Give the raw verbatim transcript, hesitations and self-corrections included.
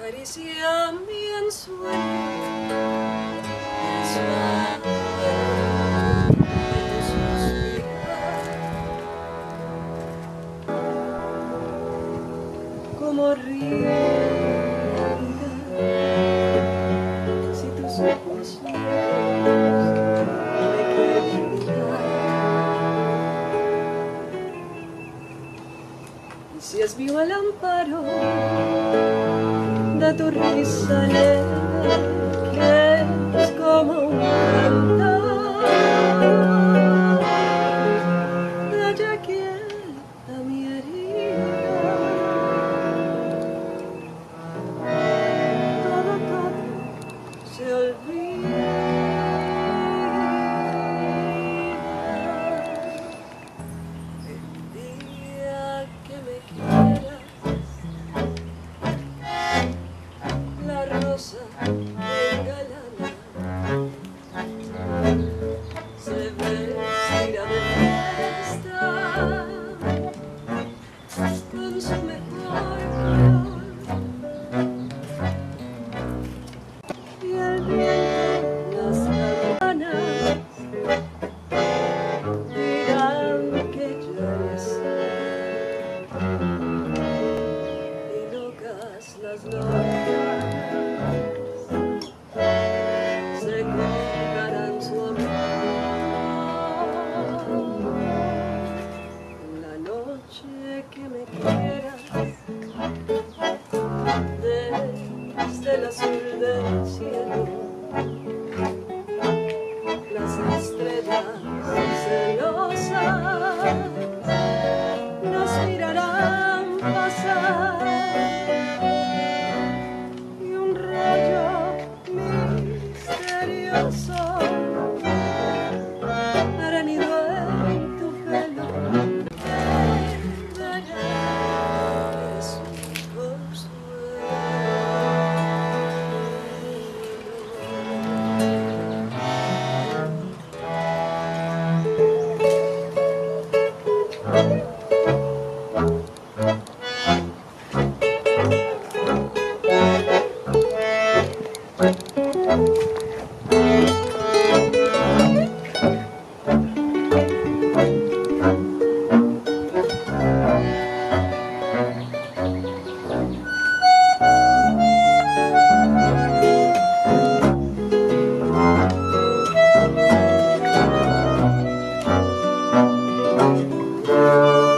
acaricia mi ensueño, suave de tu suspirar, como ríe la vida, si tus ojos negros me quieren mirar, y si es vivo el amparo de tu risa alegre, que es como un cantar, ella quieta mi herida, todo, todo se olvida. El día que me quieras, la rosa que engalana se vestirá de fiesta con su mejor flor, y el viento, las campanas dirán que ya está, y locas las noches se colgarán su amor. La noche que me quieras, desde el azul del cielo, las estrellas celosas nos mirarán pasar, y un rayo misterioso hará nido en tu pelo, es un consuelo. Thank you.